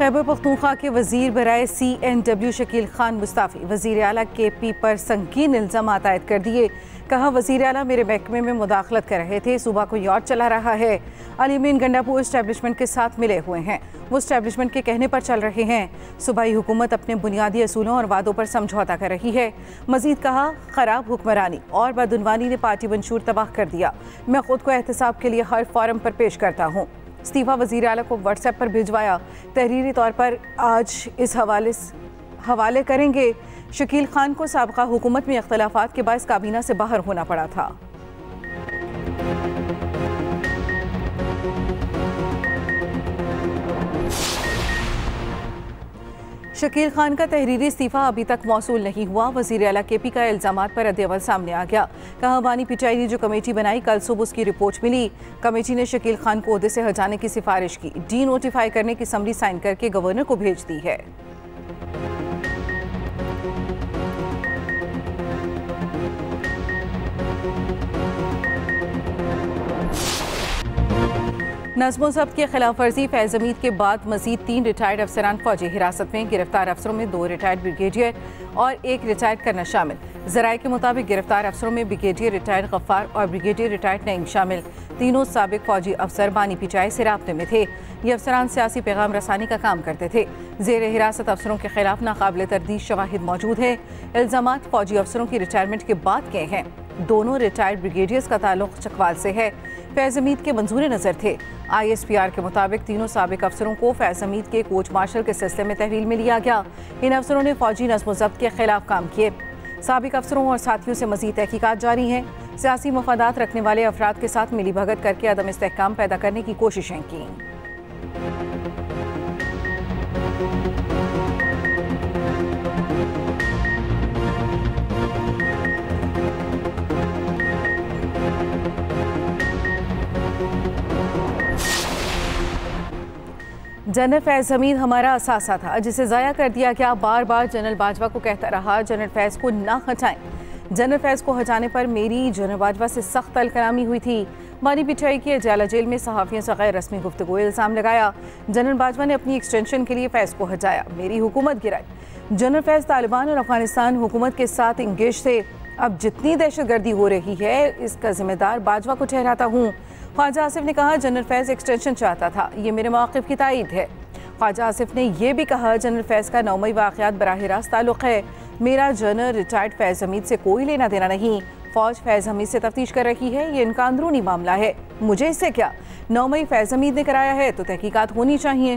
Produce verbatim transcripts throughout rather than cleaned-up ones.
खैबर पख्तूनख्वा के वजीर बराए C N W Shakeel Khan Mustafi वजीर आला के पी पर संगीन इल्ज़ाम आयद कर दिए। कहा, वजीर आला मेरे महकमे में मुदाखलत कर रहे थे, सूबा को यार्ड चला रहा है। अलीमीन गंडापुर इस्टेब्लिशमेंट के साथ मिले हुए हैं, वो इस्टेब्लिशमेंट के कहने पर चल रहे हैं। सूबाई हुकूमत अपने बुनियादी असूलों और वादों पर समझौता कर रही है। मजीद कहा, खराब हुक्मरानी और बदउनवानी ने पार्टी मंशूर तबाह कर दिया। मैं खुद को एहतसाब के लिए हर फॉरम पर पेश करता हूँ। इस्तीफ़ा वज़ीर आला को व्हाट्सएप पर भिजवाया। तहरीरी तौर पर आज इस हवाले हवाले करेंगे। शकील खान को साबका हुकूमत में इख्तलाफात के बायस काबीना से बाहर होना पड़ा था। शकील खान का तहरीरी इस्तीफ़ा अभी तक मौसूल नहीं हुआ। वज़ीर आला के पी का इल्ज़ामात पर रद्द-ए-अमल सामने आ गया। कहा, बानी पिचाई ने जो कमेटी बनाई, कल सुबह उसकी रिपोर्ट मिली। कमेटी ने शकील खान को ओहदे से हटाने की सिफारिश की, डी नोटिफाई करने की समरी साइन करके गवर्नर को भेज दी है। नज़्म ज़ब्त की खिलाफ वर्जी फैज़ हमीद के बाद मजीद तीन रिटायर्ड अफसरान फौजी हिरासत में। गिरफ्तार अफसरों में दो रिटायर्ड ब्रिगेडियर और एक रिटायर्ड करनल शामिल। ज़राए के मुताबिक गिरफ्तार अफसरों में ब्रिगेडियर रिटायर्ड गफ्फार और ब्रिगेडियर रिटायर्ड नईम शामिल। तीनों साबिक फौजी अफसर बानी पिचाई से राब्ते में थे। ये अफसरान सियासी पैगाम रसानी का काम करते थे। ज़ेर हिरासत अफसरों के खिलाफ नाकाबिल तरदीद शवाहिद मौजूद है। इल्ज़ामात फौजी अफसरों की रिटायरमेंट के बाद के हैं। दोनों रिटायर्ड ब्रिगेडियर्स का ताल्लुक चकवाल से है। फैज़ हमीद के मंजूर नज़र थे। आई एस पी आर के मुताबिक तीनों साबिक अफसरों को फैज़ हमीद के कोच मार्शल के सिलसिले में तहवील में लिया गया। इन अफसरों ने फौजी नज़्म ज़ब्त के खिलाफ काम किए। साबिक अफसरों और साथियों से मज़ीद तहकीकात जारी हैं। सियासी मफादात रखने वाले अफराद के साथ मिली भगत करके अदम इस्तेहकाम पैदा करने की कोशिशें की। जनरल फैज़ हमीद हमारा असासा था, जिसे ज़ाया कर दिया गया। बार बार जनरल बाजवा को कहता रहा जनरल फैज़ को ना हटाएं। जनरल फैज़ को हटाने पर मेरी जनरल बाजवा से सख्त अलकलामी हुई थी। बानी पिचाई की अजाला जेल में सहाफ़ियों से गैर रस्मी गुफ्तगू इल्ज़ाम लगाया। जनरल बाजवा ने अपनी एक्सटेंशन के लिए फैज़ को हटाया, मेरी हुकूमत गिराई। जनरल फैज़ तालिबान और अफगानिस्तान हुकूमत के साथ इंगेज थे। अब जितनी दहशतगर्दी हो रही है, इसका जिम्मेदार बाजवा को ठहराता हूँ। ख्वाजा आसिफ ने कहा, जनरल फैज़ एक्सटेंशन चाहता था, ये मेरे मौक़िफ़ की तायद है। ख्वाजा आसिफ ने यह भी कहा, जनरल फैज़ का नौमई वाक़यात बराह रास्त ताल्लुक़ है। मेरा जनरल रिटायर्ड फैज़ हमीद से कोई लेना देना नहीं। फ़ौज फैज़ हमीद से तफ्तीश कर रही है, ये इनका अंदरूनी मामला है, मुझे इससे क्या। नौमई फैज़ हमीद ने कराया है तो तहकीकात होनी चाहिए।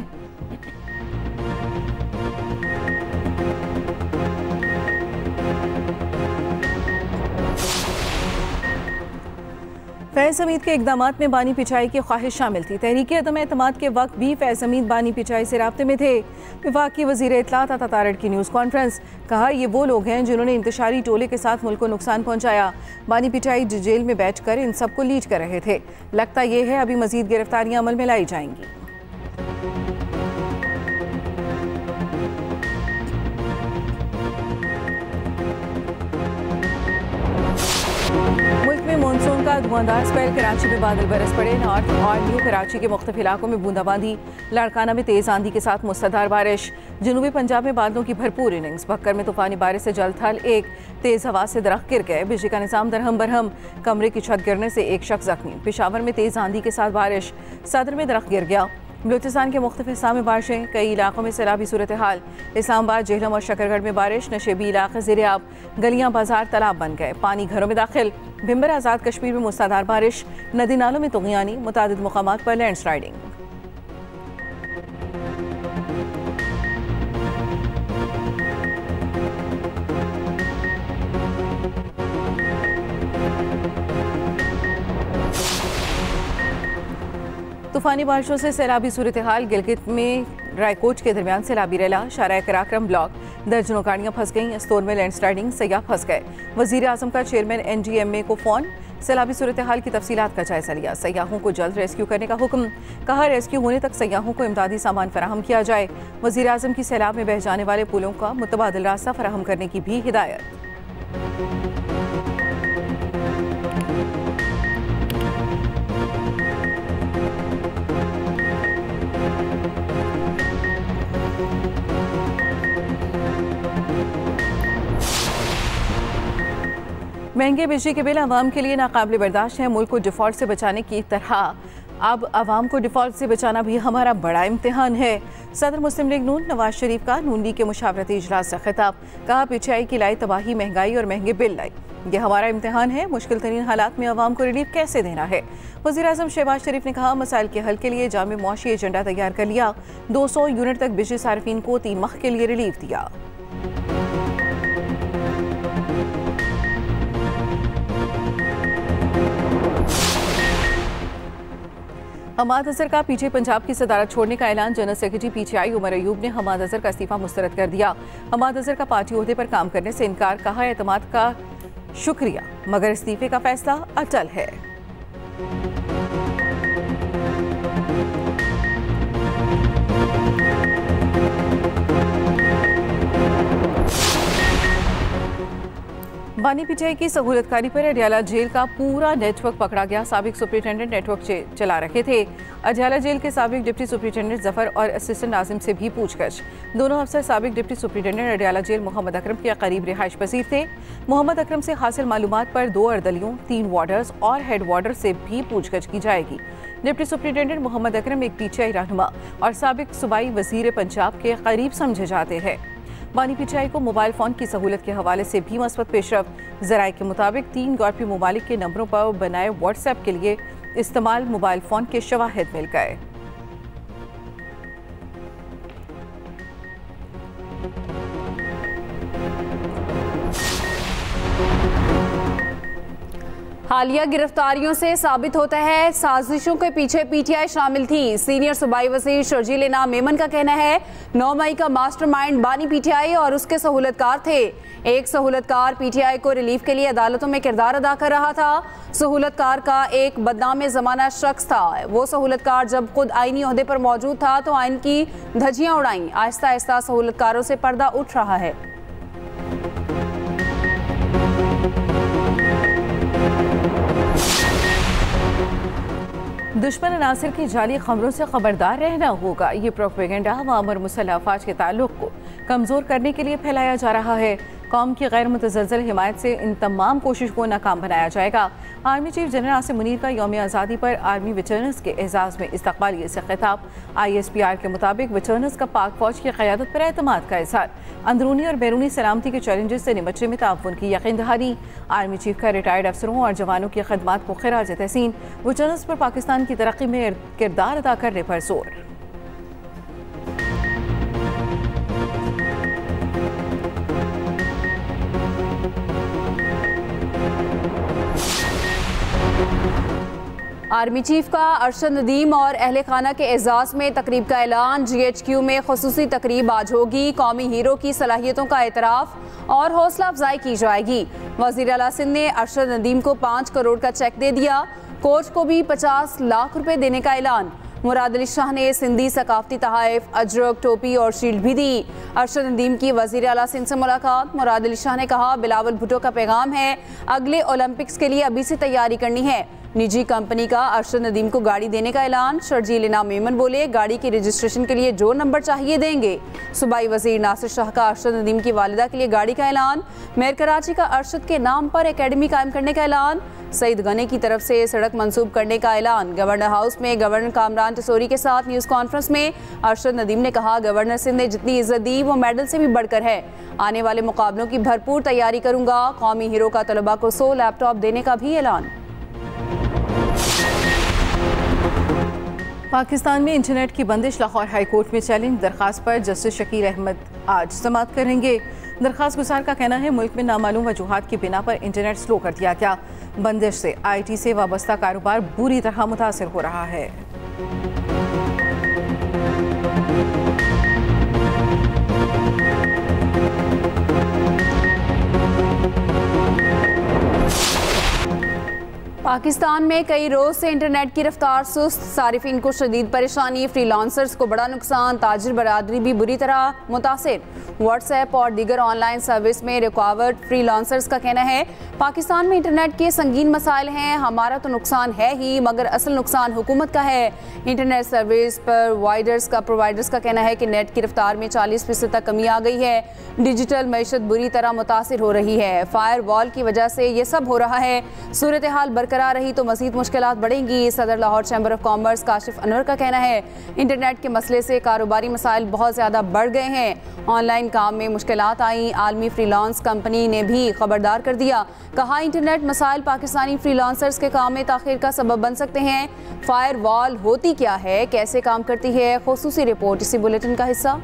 फैज़ हमीद के इक़दामात में बानी पिचाई की ख्वाहिश शामिल थी। तहरीक अदम एतमाद के वक्त भी फैज़ हमीद बानी पिचाई से राब्ते में थे। वफाकी वज़ीर इत्तलात अता तारड़ की न्यूज़ कॉन्फ्रेंस। कहा, ये वो लोग हैं जिन्होंने इंतशारी टोले के साथ मुल्क को नुकसान पहुँचाया। बानी पिचाई जेल में बैठ कर इन सबको लीड कर रहे थे। लगता यह है अभी मज़ीद गिरफ्तारियाँ अमल में लाई जाएंगी। मुल्क में मानसून का धुआंधार स्पेल। कराची में बादल बरस पड़े। नॉर्थ और न्यू कराची के मुख्तलिफ इलाकों में बूंदाबांदी। लाड़काना में तेज़ आंधी के साथ मुसलधार बारिश। जनूबी पंजाब में बादलों की भरपूर इनिंग्स। बक्कर में तूफानी बारिश से जल थल एक। तेज़ हवा से दरख्त गिर गए। बिजली का निज़ाम दरहम बरहम। कमरे की छत गिरने से एक शख्स जख्मी। पेशावर में तेज़ आंधी के साथ बारिश। सदर में दरख्त गिर गया। बलूचिस्तान के मुख्तलिफ हिस्सा में बारिशें। कई इलाकों में सैलाबी सूरत हाल। इस्लामाबाद, जेहलम और शकरगढ़ में बारिश। नशेबी इलाके ज़ेर-ए-आब। गलियां बाजार तालाब बन गए। पानी घरों में दाखिल। भिम्बर आज़ाद कश्मीर में मूसलाधार बारिश। नदी नालों में तुग़यानी। मुतादिद मुकामात पर लैंड स्लाइडिंग। तूफानी बारिशों से सैलाबी सूरत हाल। गिलगित में रायकोट के दरमियान सैलाबी रैला। शारा कराक्रम ब्लॉक। दर्जनों गाड़ियाँ फंस गईं। अस्तोर में लैंड स्लाइडिंग। सयाह फंस गए। वज़ीर आज़म का chairman N D M A को फ़ोन। सैलाबी सूरत हाल की तफसीलात का जायजा लिया। सयाहों को जल्द रेस्क्यू करने का हुक्म। कहा, रेस्क्यू होने तक सयाहों को इमदादी सामान फराहम किया जाए। वज़ीर आज़म की सैलाब में बह जाने वाले पुलों का मुतबादिल रास्ता फराहम करने की भी हिदायत। महंगे बिजली के बिल आवाम के लिए नाकाबिल बर्दाश्त है। मुल्क को डिफॉल्ट से बचाने की तरह अब आवाम को डिफॉल्ट से बचाना भी हमारा बड़ा इम्तिहान है। सदर मुस्लिम लीग नून नवाज शरीफ का नून लीग के मुशावरती इजलास से खिताब। कहा पीटीआई की लाई तबाही, महंगाई और महंगे बिल लाई, ये हमारा इम्तिहान है। मुश्किल तरीन हालात में आवाम को रिलीफ कैसे देना है। वज़ीर आज़म शहबाज शरीफ ने कहा मसाइल के हल के लिए जामे मुआशी एजेंडा तैयार कर लिया। दो सौ यूनिट तक बिजली सार्फिन को तीन माह के लिए रिलीफ दिया। हमाद अजहर का पीछे पंजाब की सदारत छोड़ने का ऐलान। General secretary PTI Umar Ayub ने हमाद अजहर का इस्तीफा मुस्तरद कर दिया। हमाद अजहर का पार्टी ओहदे पर काम करने से इनकार। कहा एतमाद का शुक्रिया मगर इस्तीफे का फैसला अटल है। बानी पीटीआई की सहूलतकारी पर अडियाला जेल का पूरा नेटवर्क पकड़ा गया। साबिक सुपरिटेंडेंट नेटवर्क चला रखे थे। अडियाला जेल के साबिक डिप्टी सुपरिटेंडेंट जफर और असिस्टेंट नाजिम से भी पूछताछ। दोनों अफसर साबिक deputy superintendent Adiala jail Mohammad Akram के करीब रिहाइश पसीर थे। मोहम्मद अकरम से हासिल मालूमात पर दो अर्दलियों, तीन वार्डर्स और हेड वार्डर से भी पूछताछ की जाएगी। डिप्टी सुपरिटेंडेंट मोहम्मद अकरम एक पीटीआई रहनुमा और साबिक सूबाई वजीर पंजाब के करीब समझे जाते हैं। बानी पीटीआई को मोबाइल फ़ोन की सहूलत के हवाले से भी मस्बत पेशरफ। ज़राए के मुताबिक तीन यूरोपीय ममालिक के नंबरों पर बनाए व्हाट्सएप के लिए इस्तेमाल मोबाइल फ़ोन के शवाहिद मिल गए। हालिया गिरफ्तारियों से साबित होता है साजिशों के पीछे पीटीआई शामिल थी। सीनियर सूबाई वज़ीर शर्जील इनाम मेमन का कहना है नौ मई का मास्टरमाइंड बानी पीटीआई और उसके सहूलतकार थे। एक सहूलतकार पीटीआई को रिलीफ के लिए अदालतों में किरदार अदा कर रहा था। सहूलतकार का एक बदनाम ज़माना शख्स था। वो सहूलतकार जब खुद आईनी ओहदे पर मौजूद था तो आइन की धज्जियां उड़ाईं। आहिस्ता आहिस्ता सहूलतकारों से पर्दा उठ रहा है। दुश्मन अनासर की जाली खबरों से खबरदार रहना होगा। ये प्रोपेगेंडा अवाम और मुसल्लह अफवाज के ताल्लुक को कमज़ोर करने के लिए फैलाया जा रहा है। कौम की गैर मुतज़लज़ल हिमायत से इन तमाम कोशिश को नाकाम बनाया जाएगा। Army chief general Asim Munir का यौम आज़ादी पर आर्मी वेटरन्स के एजाज़ में इस्तक़बालियत से खिताब। आई एस पी आर के मुताबिक वेटरन्स का पाक फौज की क़यादत पर एतमाद का इज़हार। अंदरूनी और बैरूनी सलामती के चैलेंजेस से निपटने में ताउन की यकीन दहानी। आर्मी चीफ का रिटायर्ड अफसरों और जवानों की खदमात को खिराज तहसीन। वेटरन्स पर पाकिस्तान की तरक्की में किरदार अदा करने पर जोर। आर्मी चीफ का अरशद नदीम और अहले खाना के एजाज़ में तकरीब का ऐलान। जी एच क्यू में खुसूसी तकरीब आज होगी। कौमी हीरो की सलाहियतों का एतराफ़ और हौसला अफजाई की जाएगी। वज़ीर आला सिंध ने अरशद नदीम को पाँच करोड़ का चेक दे दिया। कोच को भी पचास लाख रुपए देने का ऐलान। मुराद अली शाह ने सिंधी सकाफती तहाइफ, अजरक, टोपी और शील्ड भी दी। अरशद नदीम की वज़ीर आला सिंध से मुलाकात। मुराद अली शाह ने कहा बिलावल भुट्टो का पैगाम है अगले ओलंपिक्स के लिए अभी से तैयारी करनी है। निजी कंपनी का अरशद नदीम को गाड़ी देने का ऐलान। शर्जील इनाम मेमन बोले गाड़ी की रजिस्ट्रेशन के लिए जो नंबर चाहिए देंगे। सूबाई वजीर नासिर शाह का अरशद नदीम की वालिदा के लिए गाड़ी का ऐलान। मेयर कराची का अरशद के नाम पर एकेडमी कायम करने का ऐलान। सईद गनी की तरफ से सड़क मंसूब करने का ऐलान। गवर्नर हाउस में गवर्नर कामरान टसोरी के साथ न्यूज़ कॉन्फ्रेंस में अरशद नदीम ने कहा गवर्नर सिंध ने जितनी इज्जत दी वो मेडल से भी बढ़कर है। आने वाले मुकाबलों की भरपूर तैयारी करूंगा। कौमी हीरो का तलबा को सौ लैपटॉप देने का भी ऐलान। पाकिस्तान में इंटरनेट की बंदिश। लाहौर हाई कोर्ट में चैलेंज दरखास्त पर जस्टिस शकीर अहमद आज समाअत करेंगे। दरखास्त गुजार का कहना है मुल्क में नामालूम वजूहात की बिना पर इंटरनेट स्लो कर दिया गया। बंदिश से आई टी से वाबस्ता कारोबार बुरी तरह मुतासर हो रहा है। पाकिस्तान में कई रोज से इंटरनेट की रफ्तार सुस्त, सारिफिन को शदीद परेशानी, फ्रीलांसर्स को बड़ा नुकसान, ताजिर बरादरी भी बुरी तरह मुतासिर। व्हाट्सएप और दीगर ऑनलाइन सर्विस में रुकावट, फ्रीलांसर्स का कहना है पाकिस्तान में इंटरनेट के संगीन मसाइल हैं, हमारा तो नुकसान है ही मगर असल नुकसान हुकूमत का है। इंटरनेट सर्विस प्रोवाइडर्स का प्रोवाइडर्स का कहना है कि नेट की रफ्तार में चालीस फीसद तक कमी आ गई है, डिजिटल मैशत बुरी तरह मुतासिर हो रही है, फायर वॉल की वजह से ये सब हो रहा है। सूरत हाल बरकरार रही तो मज़ीद मुश्किलात बढ़ेंगी। सदर Lahore chamber of commerce Kashif Anwar का कहना है इंटरनेट के मसले से कारोबारी मसाइल बहुत ज़्यादा बढ़ गए हैं, ऑनलाइन काम में मुश्किलात आई। आलमी फ्रीलांस कंपनी ने भी खबरदार कर दिया, कहा इंटरनेट मसाइल पाकिस्तानी फ्रीलांसर्स के काम में ताखीर का सबब बन सकते हैं। फायर वॉल होती क्या है, कैसे काम करती है, खुसूसी रिपोर्ट इसी बुलेटिन का हिस्सा।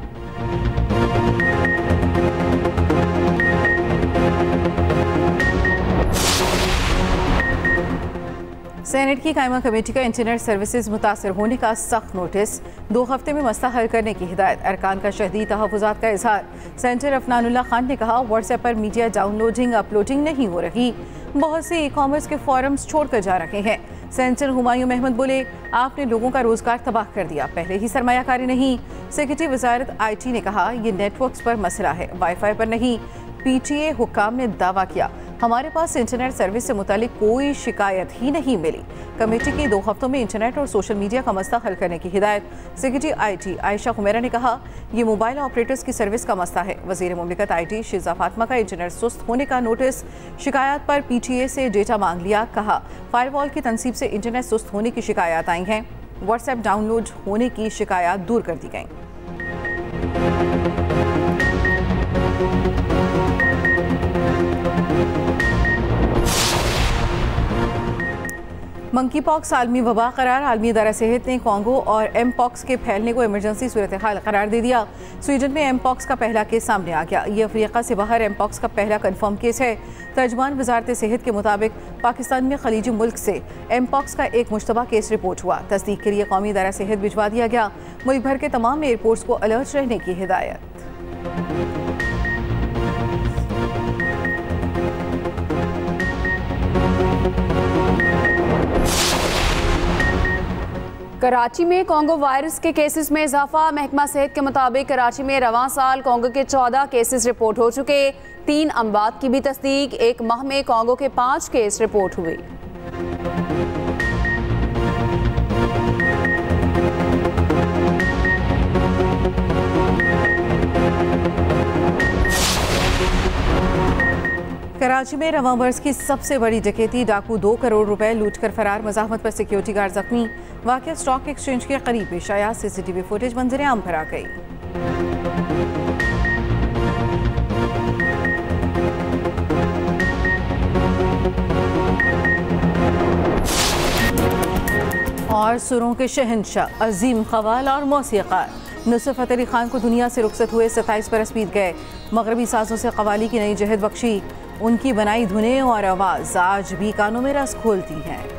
सेनेट की कायमा कमेटी का इंटरनेट सर्विसेज मुतासर होने का सख्त नोटिस, दो हफ्ते में मसला हल करने की हिदायत, अरकान का शदीद तहफ़्फ़ुज़ात का इजहार। सेंटर अफनानुल्लाह खान ने कहा व्हाट्सएप पर मीडिया डाउनलोडिंग अपलोडिंग नहीं हो रही, बहुत से ई कॉमर्स के फॉरम्स छोड़कर जा रहे हैं। सेंटर हुमायूं अहमद बोले आपने लोगों का रोजगार तबाह कर दिया, पहले ही सरमायाकारी नहीं। सेक्रेटरी वजारत आई टी ने कहा यह नेटवर्क्स पर मसला है, वाईफाई पर नहीं। पी टी ए हुक्काम ने दावा किया हमारे पास इंटरनेट सर्विस से मुतालिक कोई शिकायत ही नहीं मिली। कमेटी की दो हफ्तों में इंटरनेट और सोशल मीडिया का मसला हल करने की हिदायत। Secretary I T Ayesha Khumaira ने कहा यह मोबाइल ऑपरेटर्स की सर्विस का मसला है। वज़ीर मुमलिकत आई टी शिजा फातिमा का इंटरनेट सुस्त होने का नोटिस, शिकायत पर पी टी ए से डेटा मांग लिया, कहा फायरवॉल की तनसीब से इंटरनेट सुस्त होने की शिकायत आई हैं, व्हाट्सएप डाउनलोड होने की शिकायत दूर कर दी गई। मंकी पॉक्स आलमी वबा करार, आलमी इदारा सेहत ने कॉन्गो और एम पॉक्स के फैलने को इमरजेंसी सूरत हाल करार दे दिया। स्वीडन में एम पॉक्स का पहला केस सामने आ गया, ये अफ्रीका से बाहर एम पॉक्स का पहला कन्फर्म केस है। तर्जमान वजारत सेहत के मुताबिक पाकिस्तान में खलीजी मुल्क से एम पॉक्स का एक मुश्तबा केस रिपोर्ट हुआ, तस्दीक के लिए कौमी इदारा सेहत भिजवा दिया गया। मुल्क भर के तमाम एयरपोर्ट्स को अलर्ट रहने की हिदायत। कराची में कॉन्गो वायरस के केसेस में इजाफा, महकमा सेहत के मुताबिक कराची में रवां साल कॉन्गो के चौदह केसेस रिपोर्ट हो चुके, तीन अमवात की भी तस्दीक, एक माह में कॉन्गो के पाँच केस रिपोर्ट हुए। कराची में रवां बरस की सबसे बड़ी डकैती, डाकू दो करोड़ रुपए लूट कर फरार, मज़ाहमत पर सिक्योरिटी गार्ड जख्मी। वाक़या स्टॉक एक्सचेंज के करीब पेश आया, सीसीटीवी फुटेज मंजर आम पर आ गई। और सुरों के शहंशाह, अजीम क़व्वाल और मौसीक़ार नुसरत फ़तेह अली खान को दुनिया से रुखसत हुए, सत्ताईस बरस बीत गए। मगरबी साजों से कव्वाली की नई जहद बख्शी, उनकी बनाई धुनें और आवाज़ आज भी कानों में रस खोलती हैं।